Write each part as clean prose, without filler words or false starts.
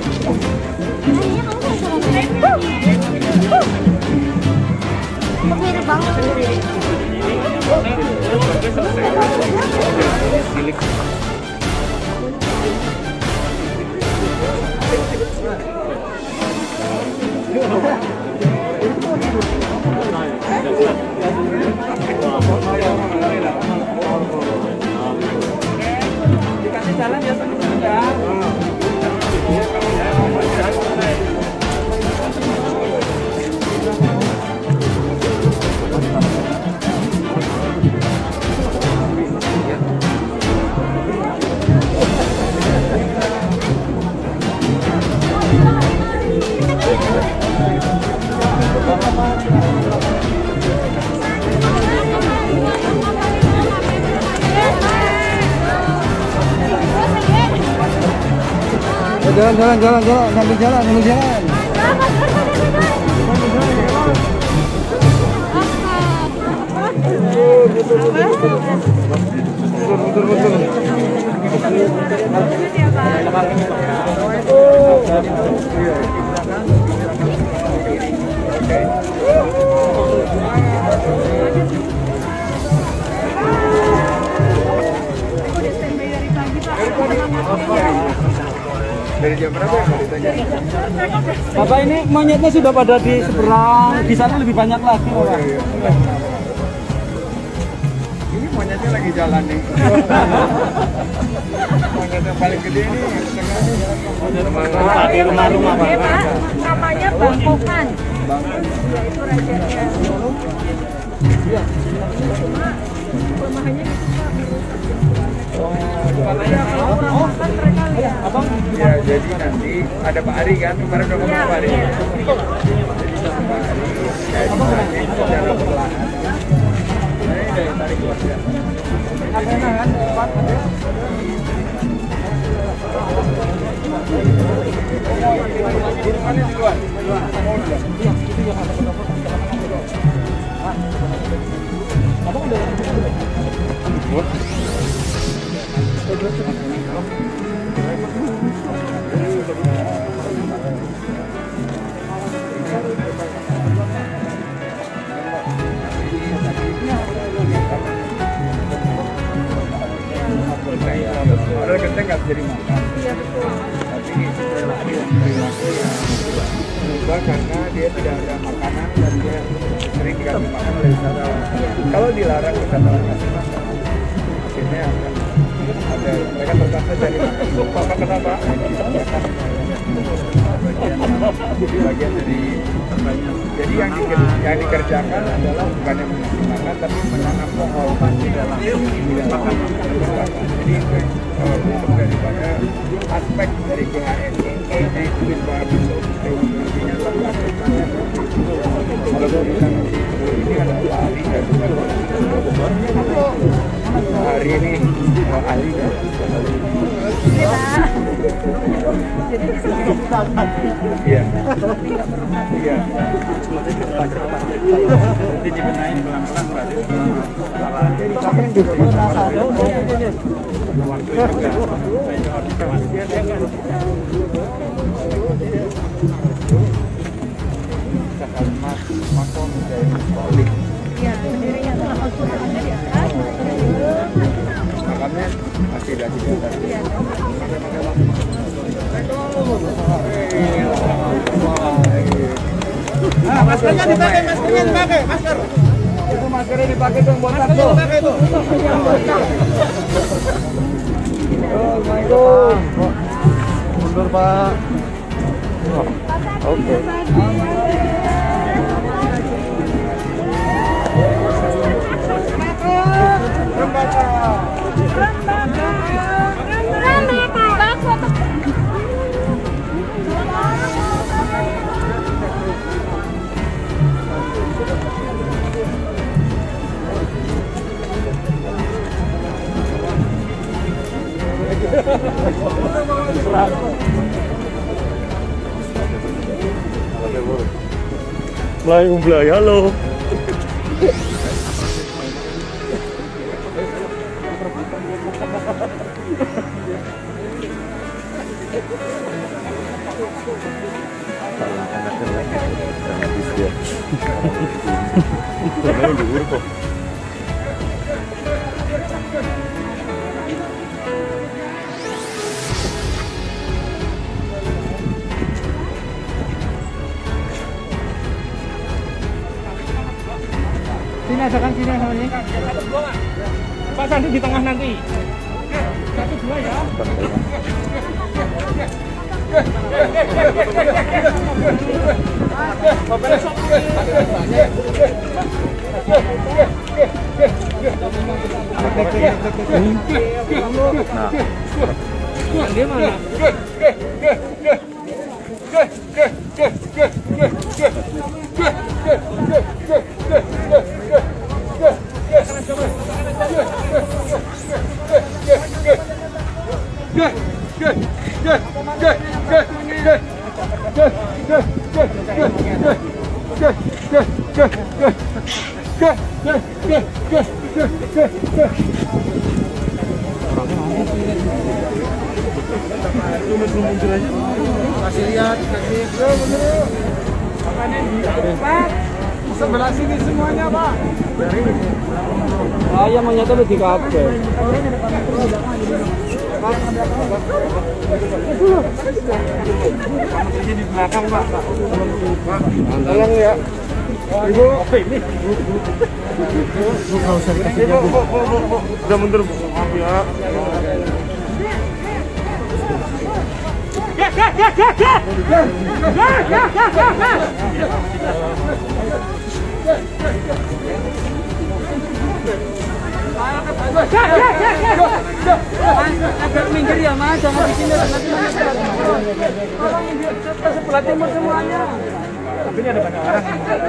Mirip banget. Dikasih jalan ya teman-teman. Jalan, sambil jalan. Dari jam berapa ya ditanya? Bapak, ini monyetnya sudah pada di seberang, di sana lebih banyak lagi, Bapak. Ini monyetnya lagi jalan nih. Monyet yang paling gede ini Di rumah-rumah Pak. Namanya Bangkokan. Ya itu rajanya. Iya. Cuma kelemahannya itu Pak. Ya, jadi nanti ada Pak Ari kan, kemarin udah ngomong Pak Ari. Jadi Pak Ari, saya secara perlahan. Saya dari tarik keluar ya. Di luar. Padahal genteng nggak bisa dimakan. Iya betul. Tapi perilaku yang berubah karena dia tidak ada makanan dan dia sering dikasih makan oleh wisatawan. Kalau dilarang wisatawan kasih makan, akhirnya akan ada mereka terpaksa cari makan. Bapak kenapa? Bagian dari jadi yang dikerjakan adalah bukan yang mengasih makan tapi menanam pohon di dalam makan. Jadi itu bentuk daripada aspek dari GHN yaitu environmental sustainability-nya. Kalau kita ini ada ahli dan hari ini ahli kan. Jadi di sini Iya. Iya. Nanti dibenahin pelan-pelan, Pak. Jadi kami juga ya pendirinya adalah Al-Qur'annya di atas. makamnya masih di atas. Iya. Maskernya dipakai, masker. Itu maskernya dipakai dong buat tato. Assalamualaikum. Mundur, Pak. Oke. Mulai, halo. Memang dhuwur kok. Sini aja kan, sini sama ini. Pak Sandi di tengah nanti. Satu dua ya. Nah, dia mana? Kasih lihat, kasih. Pak, sebelah sini semuanya, Pak. Saya mau nyata di kafe. Di belakang, Pak. Tolong ya. Ibu, ini. Bu, nggak usah dikasih dia, Bu. Udah mundur, Bu. Maaf ya. Agak minggir ya, Mas, jangan di sini. Sebelah timur semuanya. Tapi ini ada banyak orang.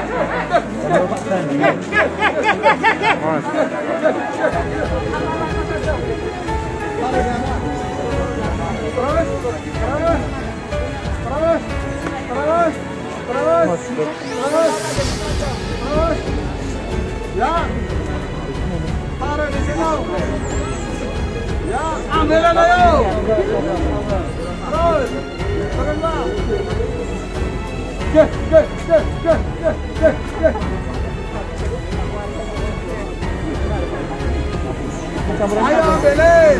Ya, taruh di sini. Ya, ambilan ayo. Terus, turunlah. Ayo ambilin.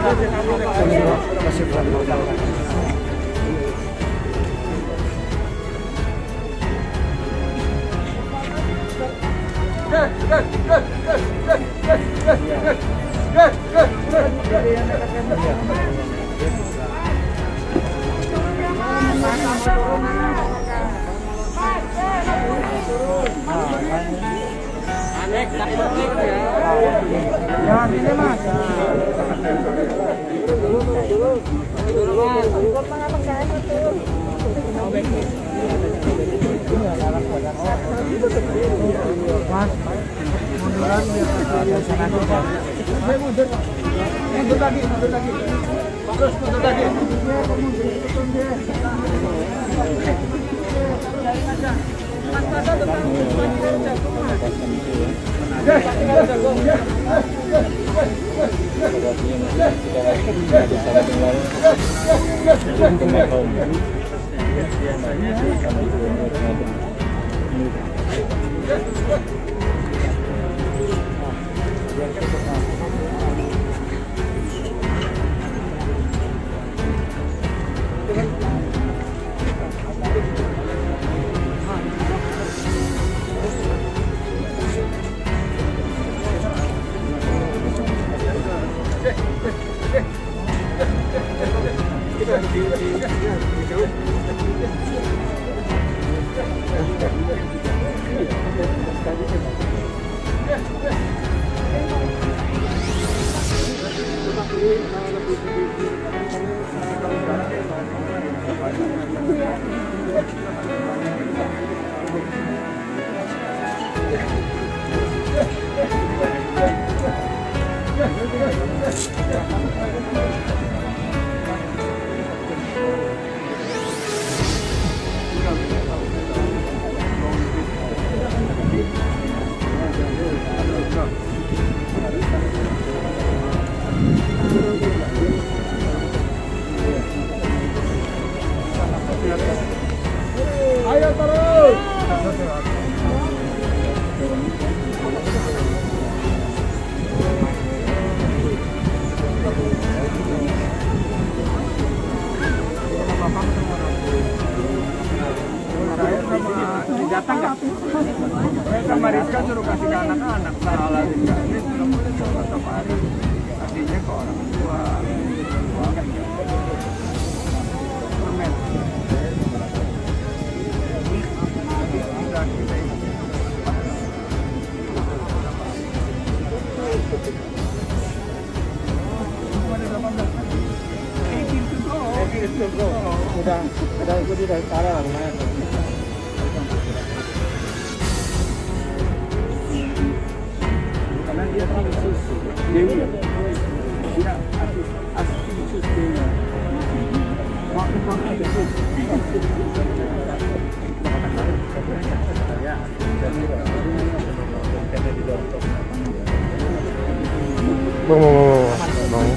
Ya, ini Mas. Mas, munduran biar mundur lagi. Terus mundur lagi. Ayo terus. Saya sama datang nggak? Saya sama Rizka suruh kasih ke anak-anak, salah Rizka. Ini sudah mulai setiap hari kasihnya ke orang tua. Permen. Udah kita ini. Udah ikuti dari sekarang lumayan. Karena dia tim sus Dewi, dia tim sus Dewi. Waktu sus. Bang.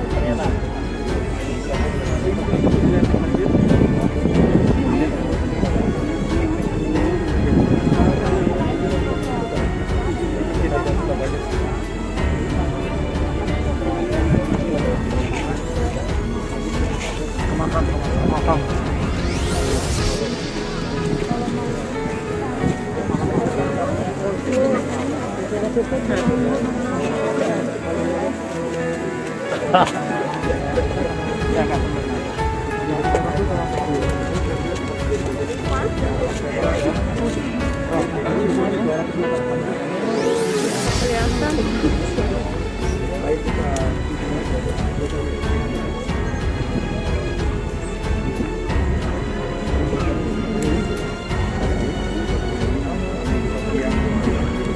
Makam.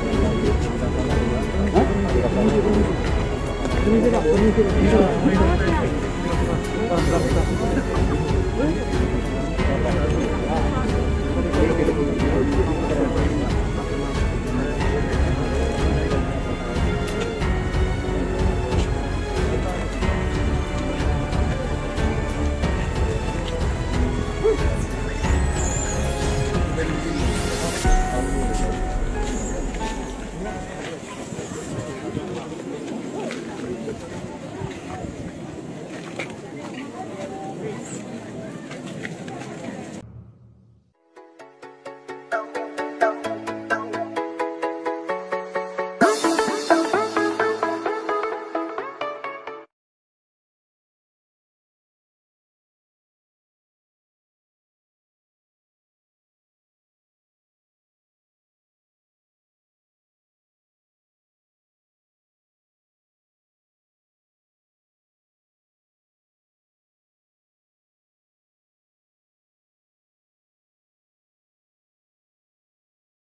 Ini tidak.